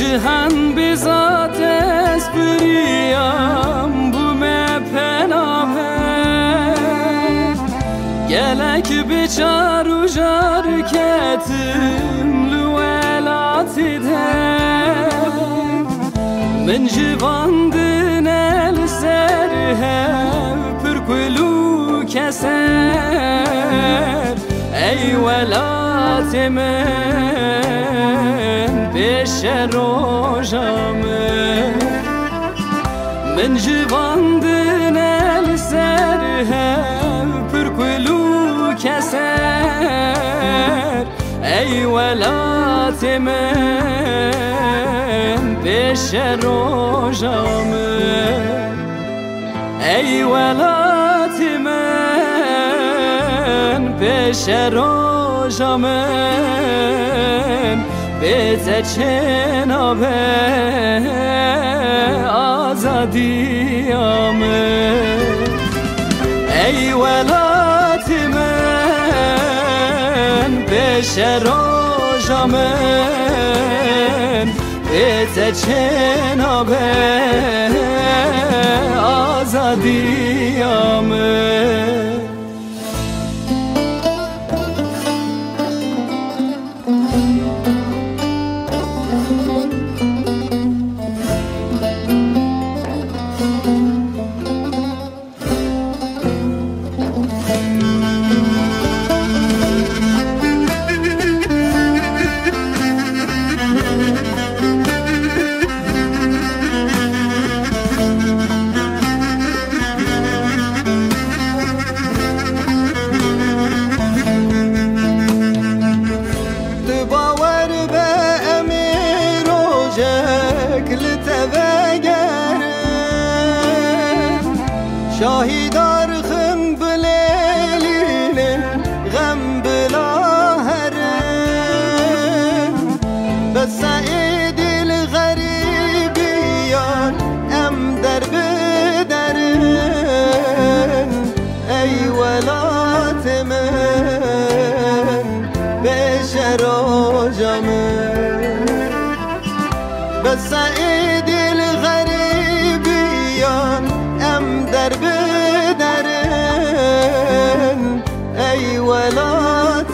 جهان بذات اسپریم بومه پناپه گلک بچار و جار کتم لولاتی ده من جواندن السر هف پرکلو کسر ای ولات من پیش روژامه من جواندن السر هف پرکلو کسر ای ولات من پیش روژامه ای ولات من پیش روژامه بیت چنابه آزادیامه ای ولات من پیش روژامه بیت چنابه آزادیامه شاهدار خم بلیل غم بلاهرن بس سعید الغریبیان ام در بدرن ای ولات من پیش روژامه بس سعید الغریبیان ام در بدرن ای ولات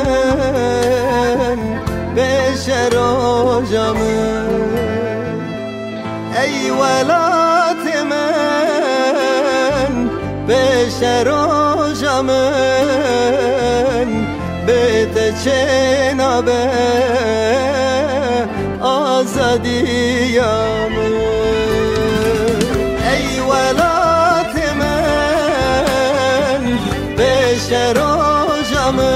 من پیش روژامه ای ولات من پیش روژامه بیت چنابه آزادیامه ای ولات من پیش روژامه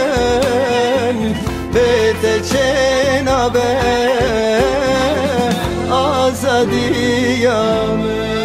بیت چنابه آزادیامه